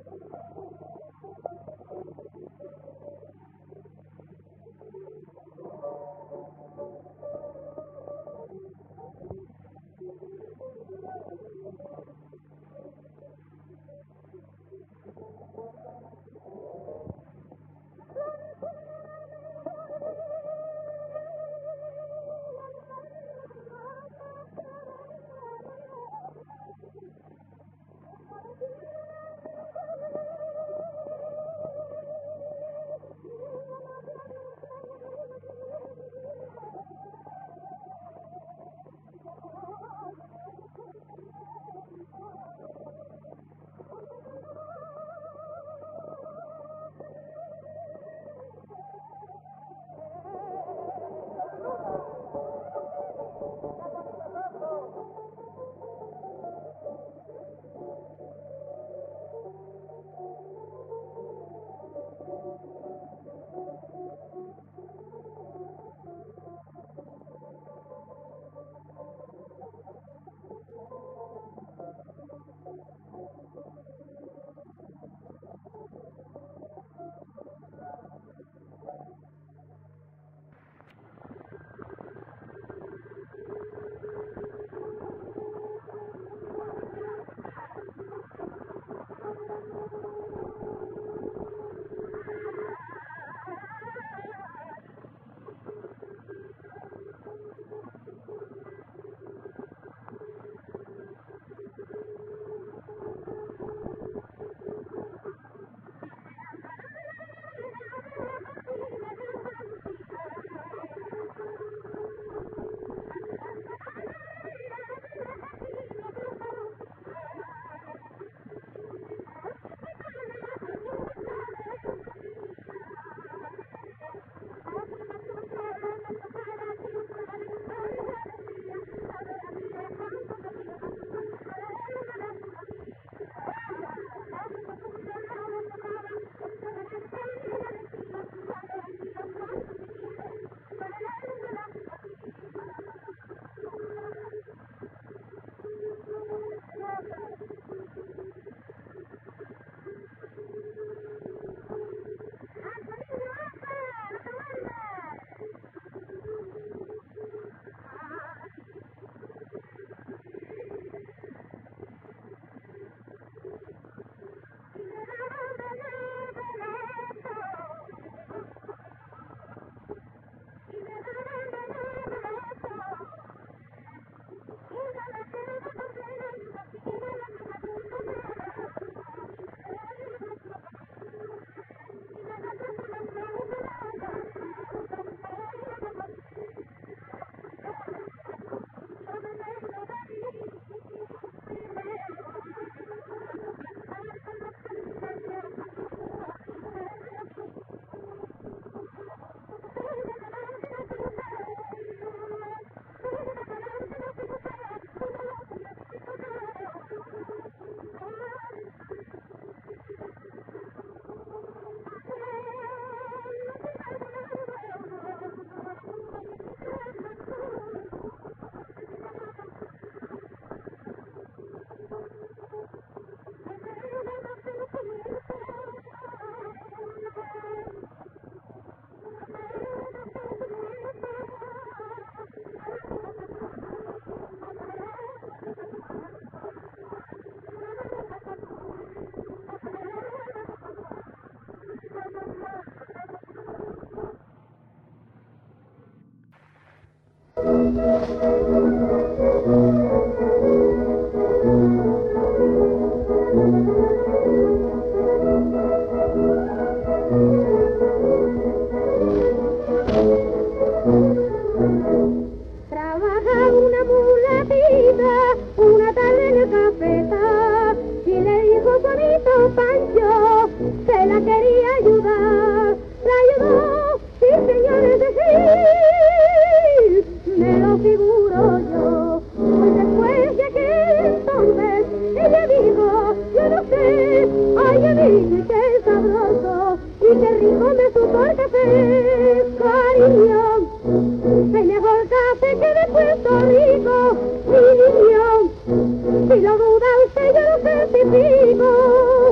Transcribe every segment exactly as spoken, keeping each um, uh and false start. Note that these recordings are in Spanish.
Si lo duda usted, yo lo certifico, que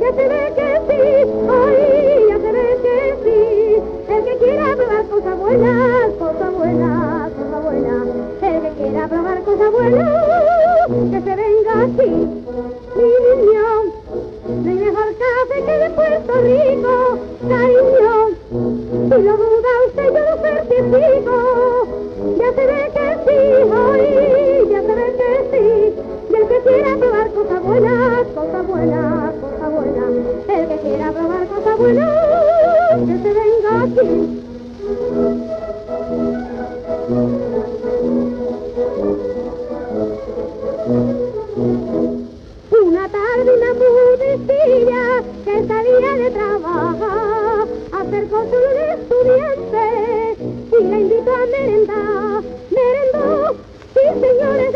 ya se ve que sí, ay, ya se ve que sí. El que quiera probar cosas buenas, cosas buenas, cosas buenas. El que quiera probar cosas buenas, que se venga aquí. Mi niño, no hay mejor café que de Puerto Rico, cariño. Si lo duda usted, yo lo certifico. Ya se ve que sí, ay, ya se ve que sí. Y el que quiera probar cosas buenas, cosas buenas, cosas buenas. El que quiera probar cosas buenas, que se venga aquí. Una tarde una muchachilla que salía de trabajar acercó su estudiante y la invitó a merendar. Merendó, sí señores,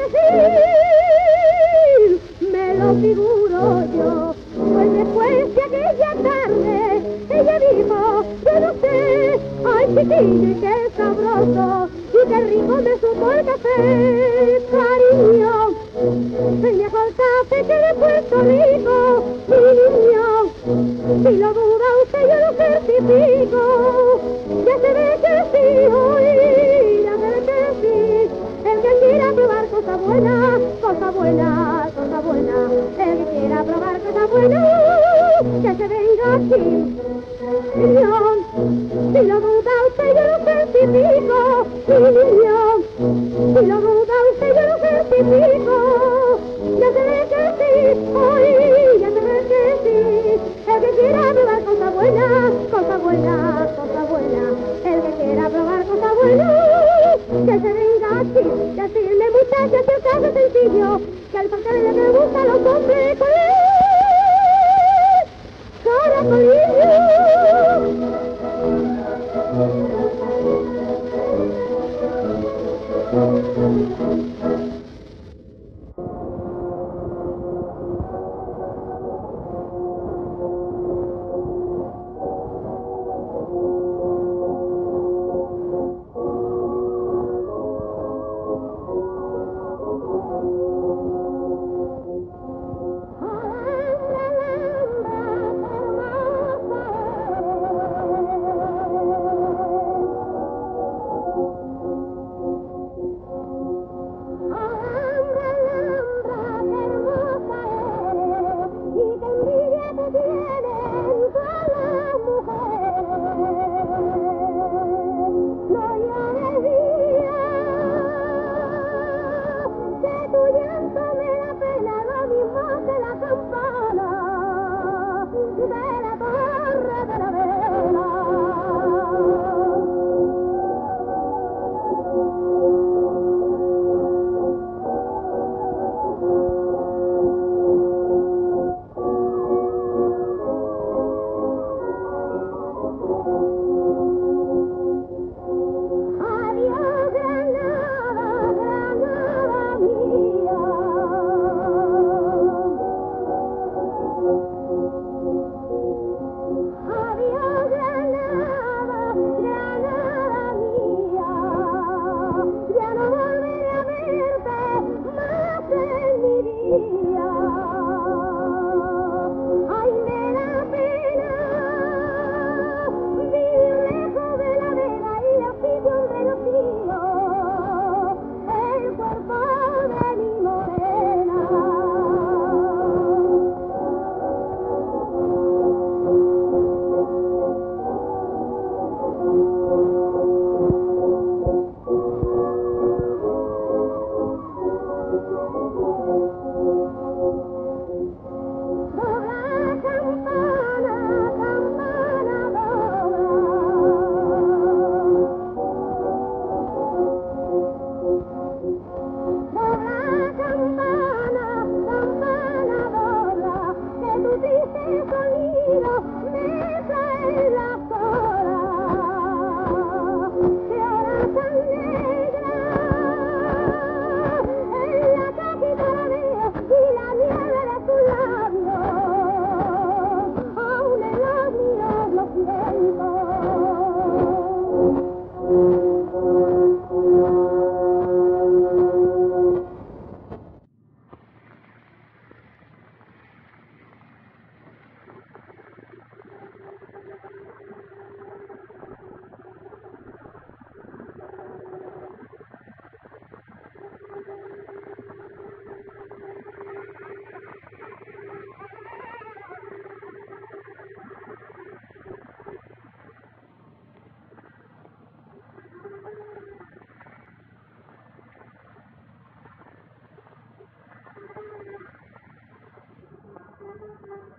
decir, me lo figuro yo. Pues después de aquella tarde ella dijo, yo no sé, ay chiquillo y qué sabroso y qué rico me supo el café, cariño. El mejor café que de Puerto Rico, mi niño. Si lo duda usted, yo lo certifico. Ya se ve que sí, hoy, ya se ve que sí. El que quiera probar cosas buenas, cosas buenas, cosas buenas. El que quiera probar cosas buenas, que se venga aquí. Niño, si lo duda usted, yo lo certifico. Mi niño, si lo duda usted, yo lo certifico. Ya se ve que sí, hoy, ya se ve que sí. El que quiera probar cosas buenas, cosas buenas, cosas buenas. El que quiera probar cosas buenas, que se venga aquí. Decirle muchachas que el caso es sencillo, que al pasar le que gusta a los hombres con él, caracolillo.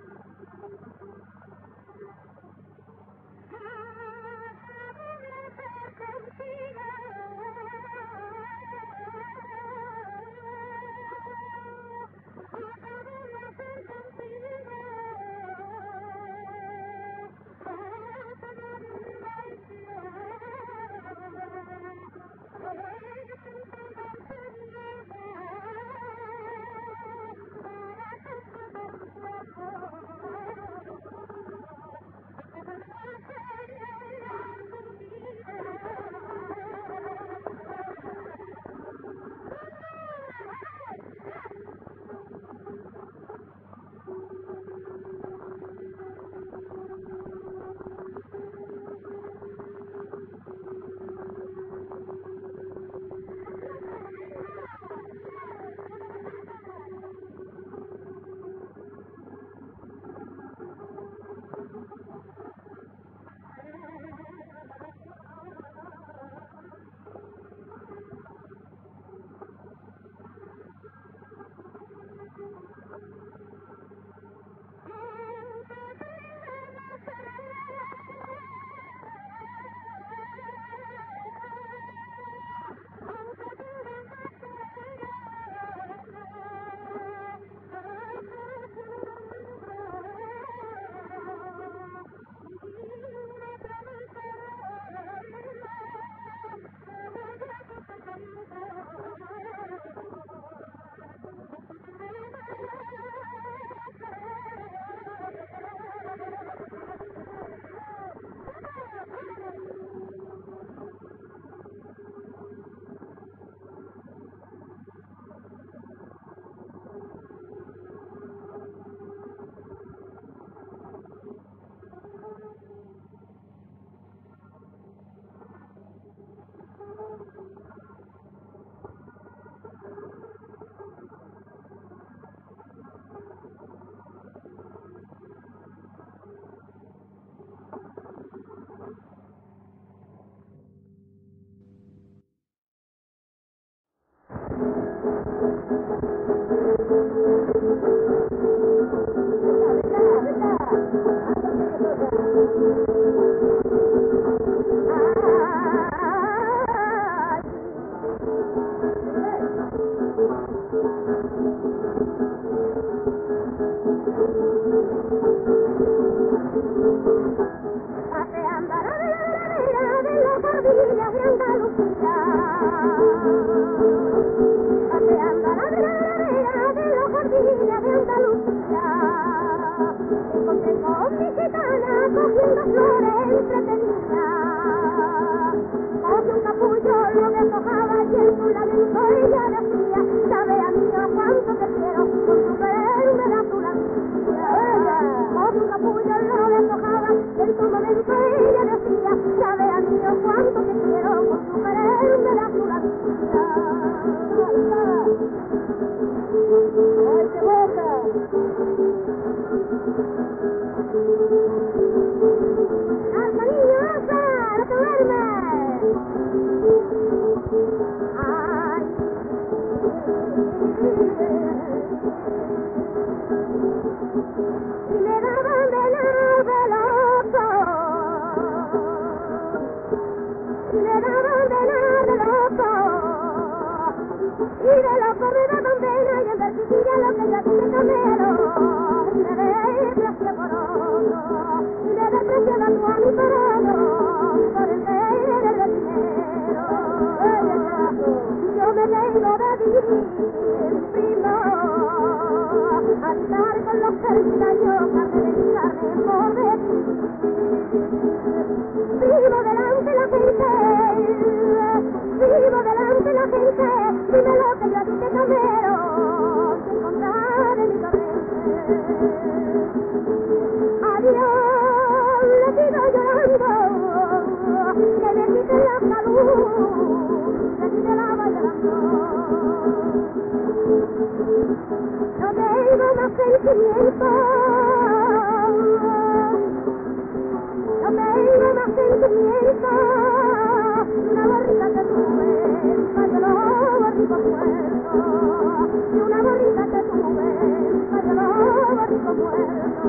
Una bonita que tuve, para lo rico muerto.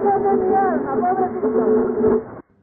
de mi alma, pobrecito.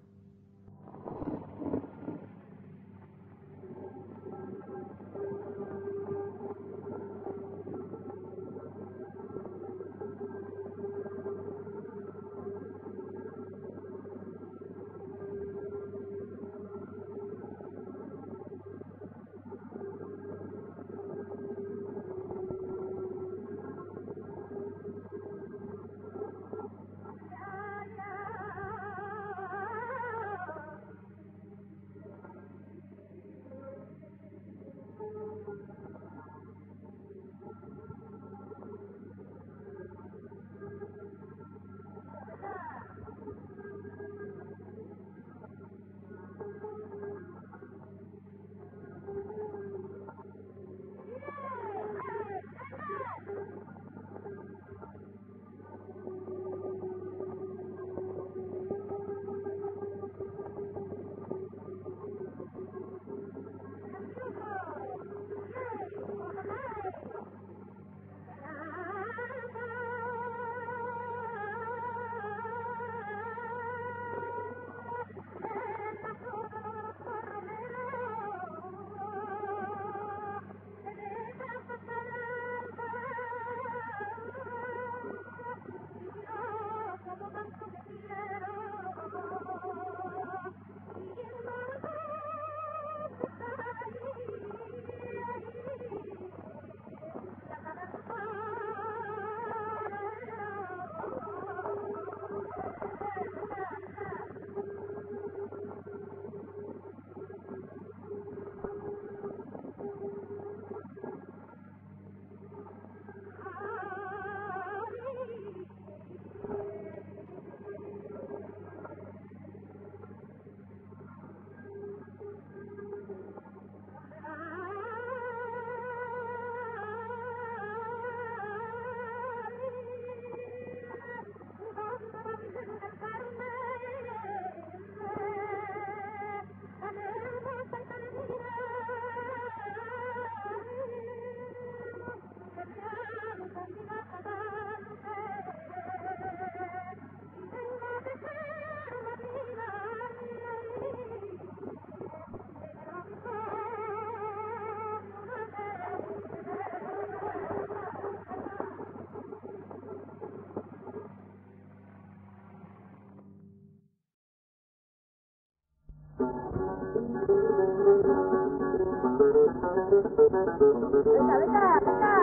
Venga, venga, venga.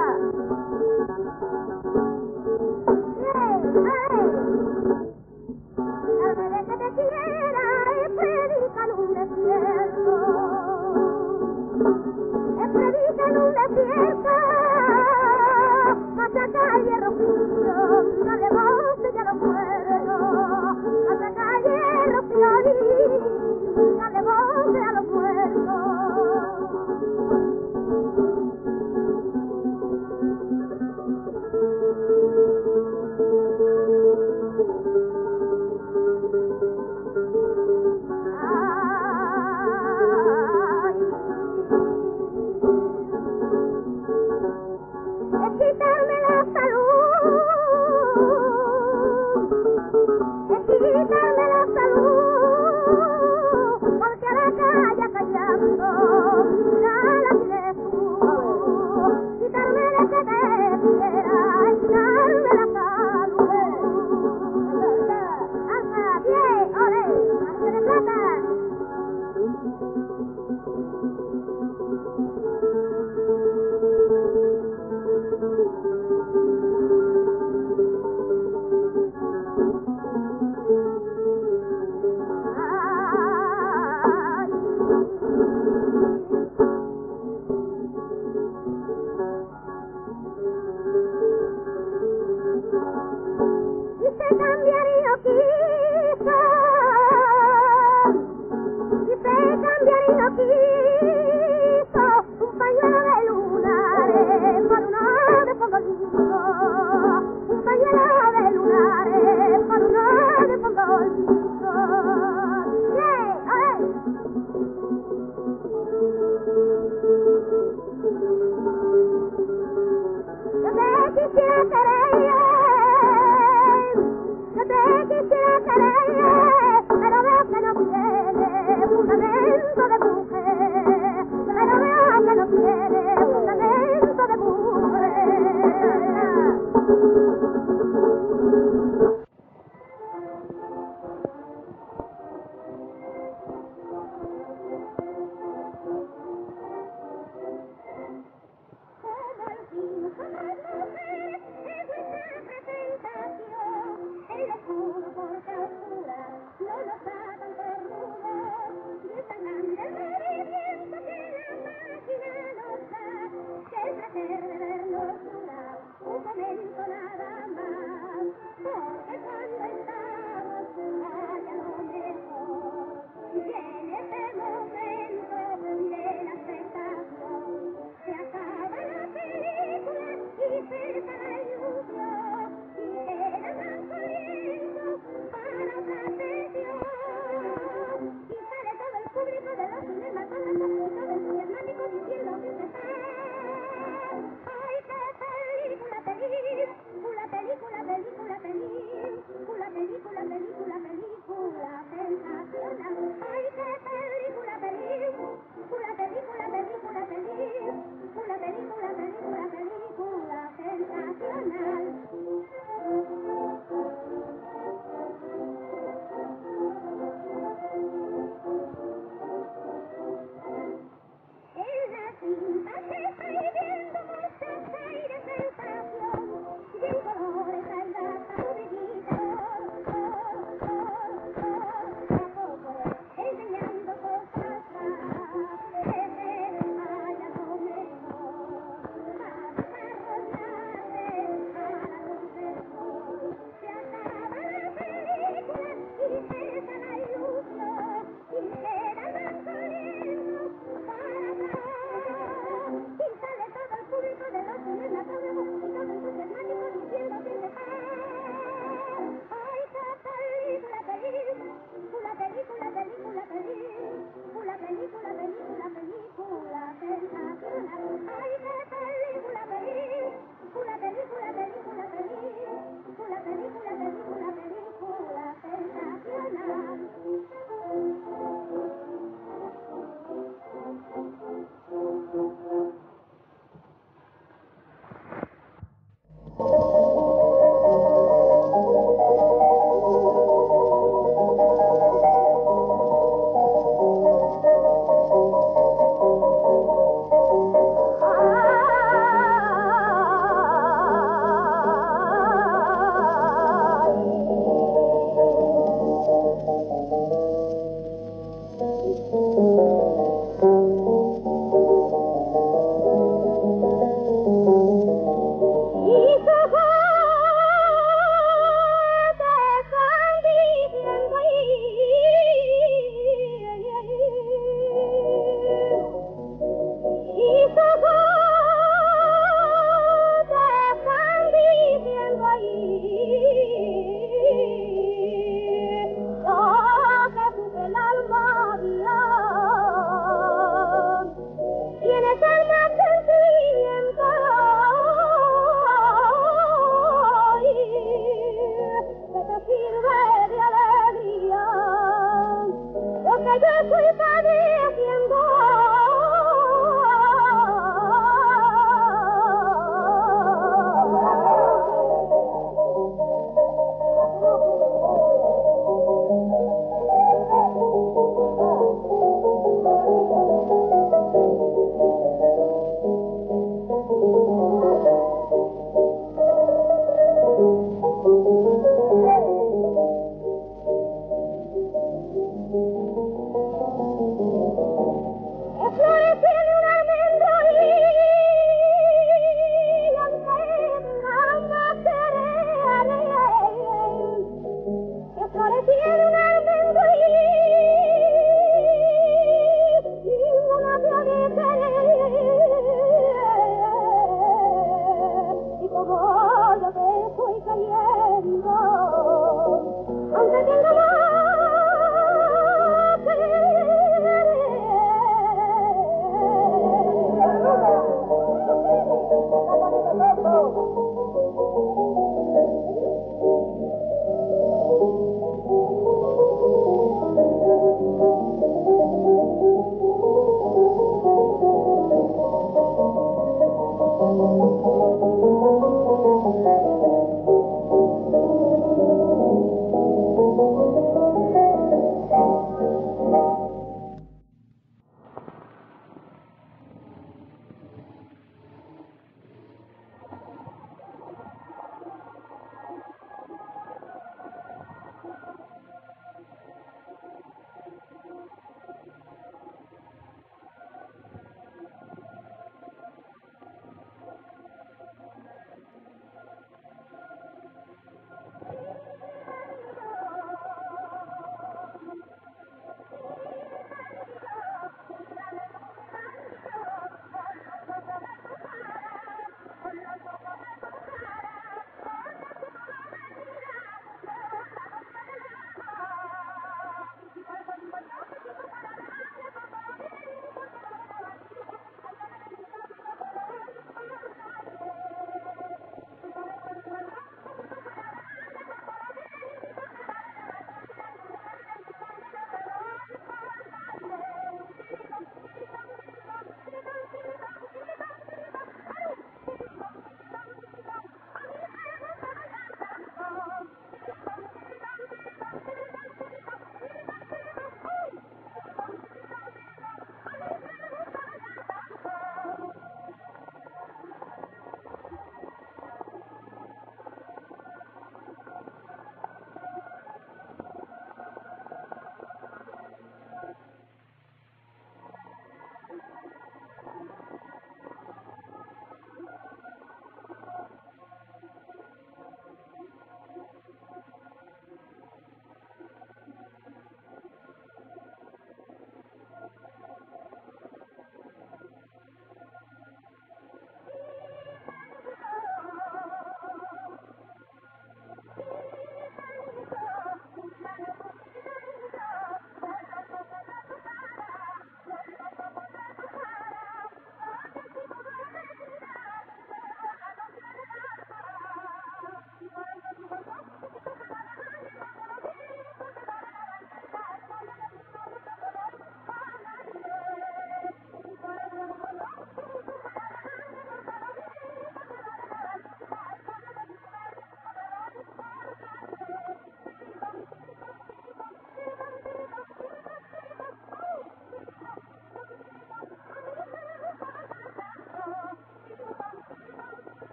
Tal vez que te quiera y predica en un desierto. Es predica en un desierto. Ataca el hierro frío, dale voz y ya lo muero. Ataca el hierro frío, dale voz y ya lo muero. Quisiera querer, quisiera querer, pero veo que no tiene fundamento de mujer, pero veo que no tiene fundamento de mujer.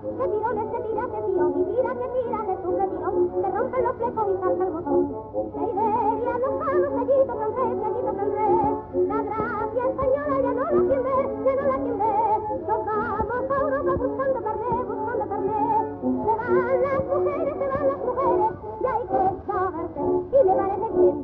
que tirones, que tira, que tío, y tira, que tira, que sufre tirón, se rompen los flecos y salta el botón. De Iberia nos vamos, sellito francés, sellito francés, la gracia española ya no la quien ve, ya no la quien ve, nos vamos a Europa buscando carné, buscando carné, se van las mujeres, se van las mujeres, y hay que saberse, y me parece bien.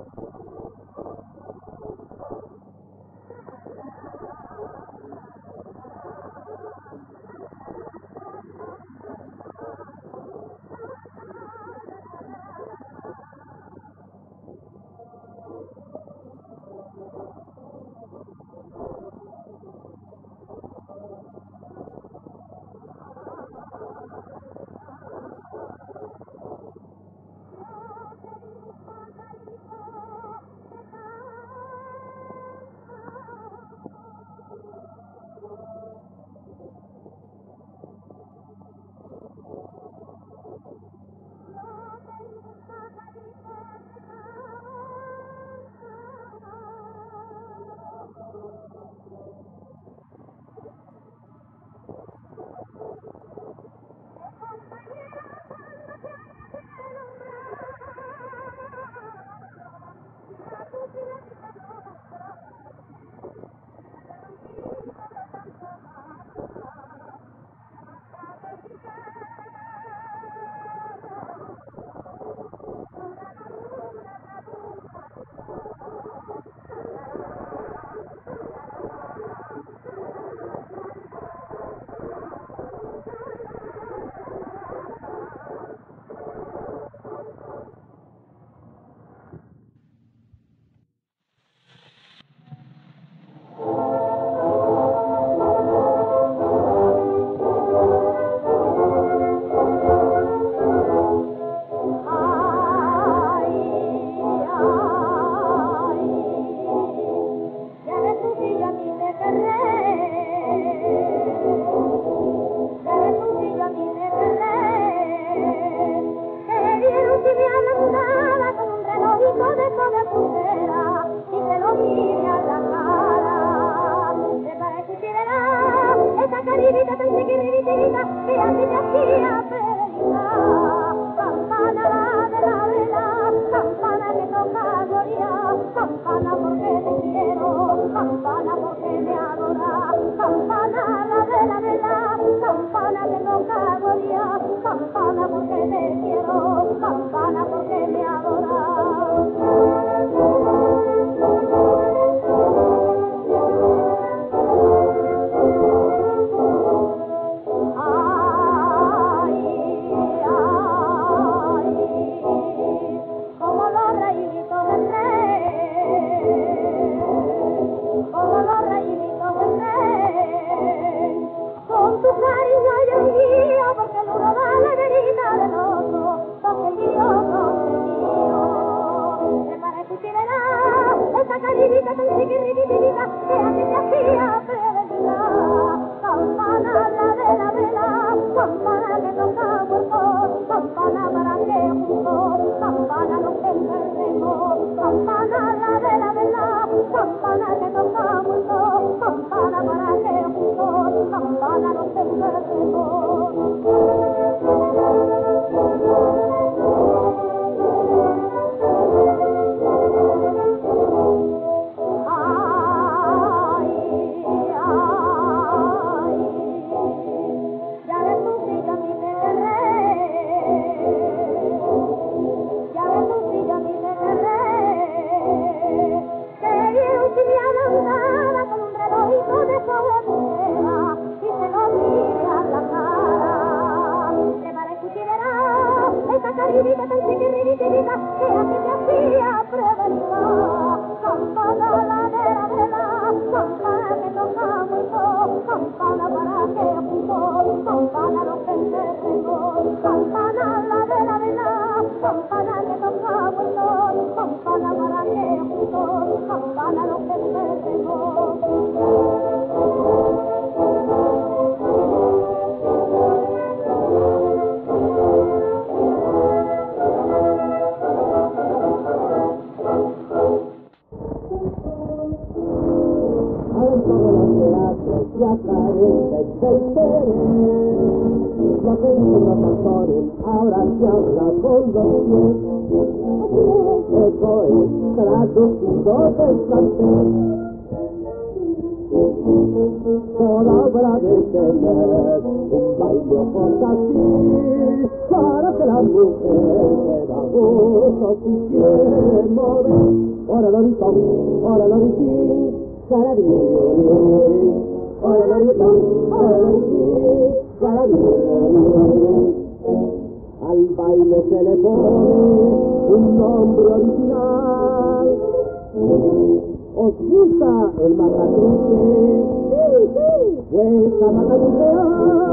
Para que la mujer se da gusto si quiere mover. ora lo ritom, ora lo ritim, carabinieri, ora lo ritom, ora lo ritim, carabinieri. Al baile se le pone un nombre original. ¿Os gusta el macatruque? Sí, sí. Pues a macatruquear.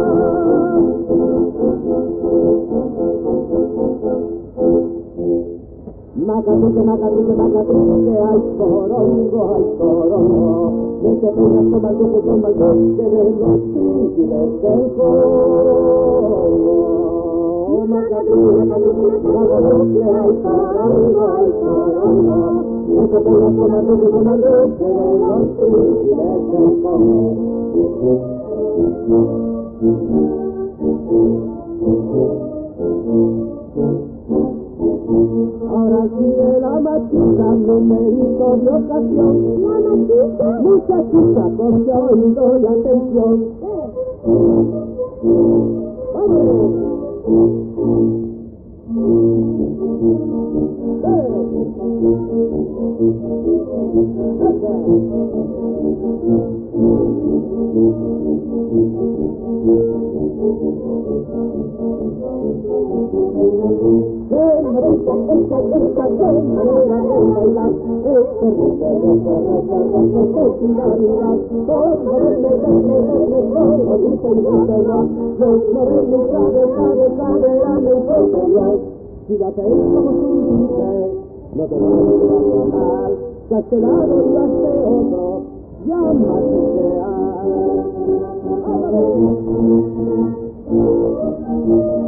Macatruque, macatruque, macatruque, ay corongo, ay corongo. De que peñas toma el duque, toma el duque de los príncipes del Congo. Macatruque, macatruque, macatruque, ay corongo, ay corongo. De que peñas toma el duque, toma el duque de los príncipes del Congo. Ahora sigue la machita, numerito de ocasión. La machita, muchachita, ponte oído y atención. ¡Vamos! Si la tenés como tú dices, no te vas a mal, que a este lado y a este otro, llama tu sea.